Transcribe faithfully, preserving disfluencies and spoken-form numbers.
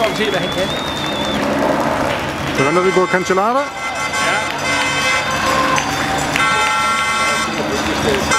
får vi se, hvad han kan. Så venter vi på Cancellata. Ja.